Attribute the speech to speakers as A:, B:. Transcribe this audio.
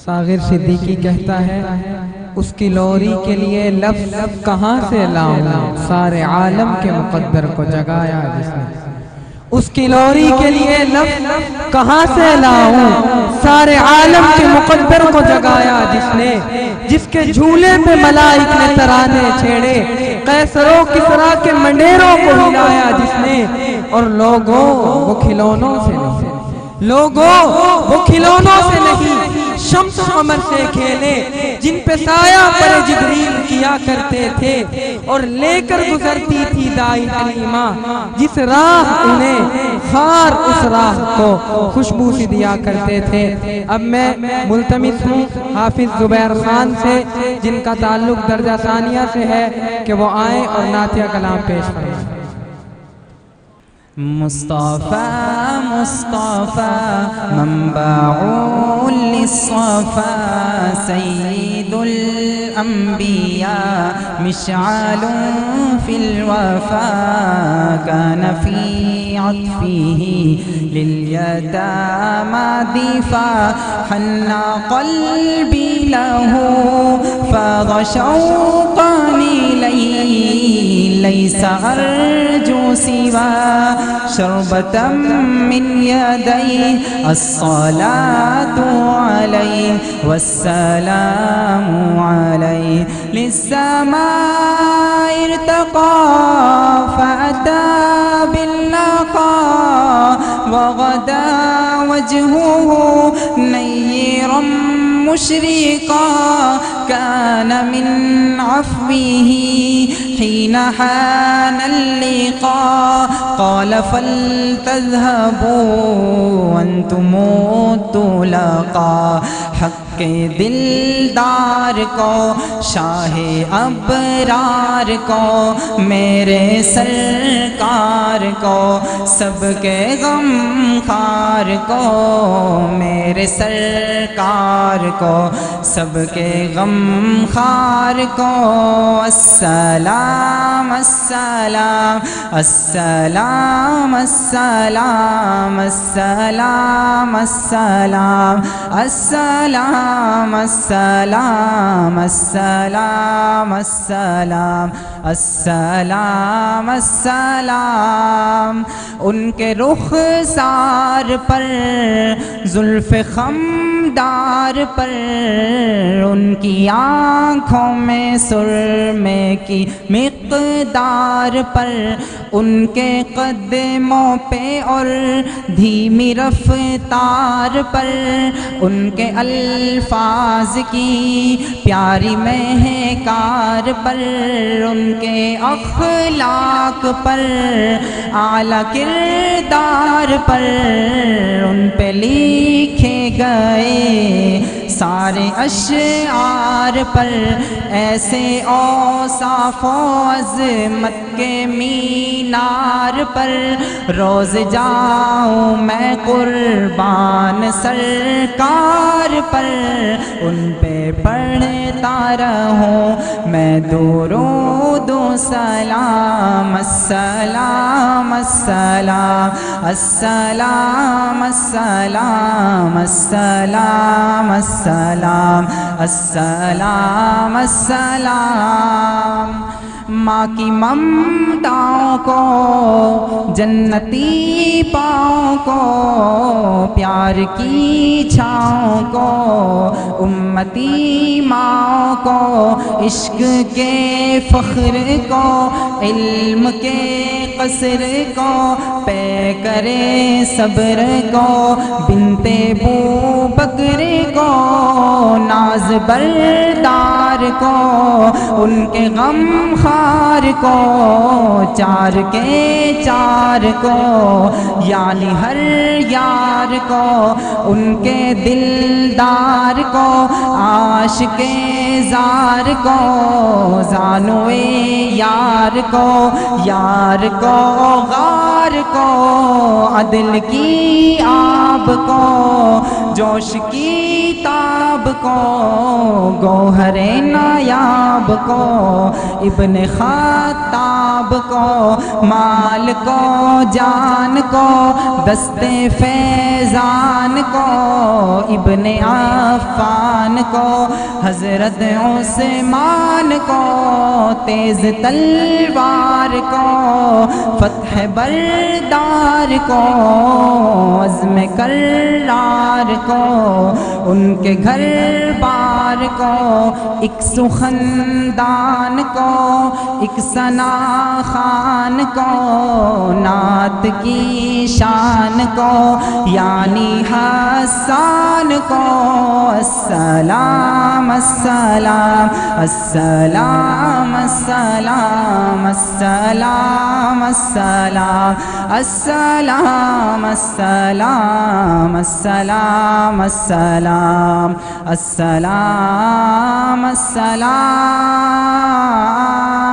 A: ساغر صدیقی کہتا ہے اس کی لوری کے لیے لفظ کہاں سے لاؤں، سارے عالم کے مقدر کو جگایا جس نے۔ اس کی لوری کے لیے لفظ کہاں سے لاؤں، سارے عالم کے مقدر کو جگایا جس نے، جس کے جھولے پہ ملائک نے ترانے چھیڑے، قیصر و کسریٰ کے منڈیروں کو ہلایا جس نے۔ اور لوگوں وہ کھلونوں سے نہیں، لوگوں وہ کھلونوں سے نہیں، شمس و قمر سے کھیلے جن پہ سایہ پر جبریل کیا کرتے تھے، اور لے کر گزرتی تھی دائی حلیمہ جس راہ انہیں خار اس راہ کو خوشبو سی دیا کرتے تھے۔ اب میں ملتمس ہوں حافظ زبیر خان سے جن کا تعلق درجہ ثانیہ سے ہے کہ وہ آئیں اور نعتیہ کلام پیش کریں۔
B: مصطفیٰ مصطفیٰ منبع للصفا سید الانبیاء مشعل فی الوفا کان فی عطفه للیتامى دفاع حنى قلبی له فاض شوقا ليس أرجو سوى شربة من يديه الصلاة عليه والسلام عليه للسماء ارتقى فأتى باللقاء وغدا وجهه نيرا مشرقا كان من عفوه حين حان اللقاء قال فلتذهبوا وانتم الطلقاء حق دلدار کو شاہ ابرار کو میرے سرکار کو سب کے غم خار کو میرے سرکار کو سب کے غم خار کو السلام السلام السلام السلام السلام السلام السلام السلام السلام السلام السلام السلام ان کے رخسار پر زلف خمدار پر ان کی آنکھوں میں سرمے کی مقدار پر ان کے قدموں پہ اور دھیمی رفتار پر ان کے الفاظ کی پیاری مہکار پر ان کے اخلاق پر اعلیٰ کردار پر ان پہ لکھے گئے سارے اشعار پر ایسے اوصاف و عظمت کے مینار پر روز جاؤں میں قربان سرکار پر ان پہ پڑھتا رہوں میں درود و سلام السلام السلام السلام السلام السلام السلام السلام السلام ماں کی ممتاؤں کو جنتی پاؤں کو پیار کی چھاؤں کو امتی ماں کو عشق کے فخر کو علم کے قصر کو پے کرے صبر کو بنت بو بکر کو ناز بردار کو ان کے غم خار کو چار کے چار کو یعنی ہر یار کو ان کے دلدار کو عاشق زار کو زانوے یار کو غار کو عدل کی آب کو جوش کی تاب کو گوہر نایاب کو ابن خطاب کو مال کو جان کو دست فیضان کو ابن عفان کو حضرت عثمان کو تیز تلوار کو فتح بردار کو عزم کرار کو ان کے گھر بار کو ایک سخندان کو ایک ثنا خان کو نعت کی شان کو یعنی حسان کو السلام السلام السلام السلام السلام السلام السلام السلام السلام السلام السلام السلام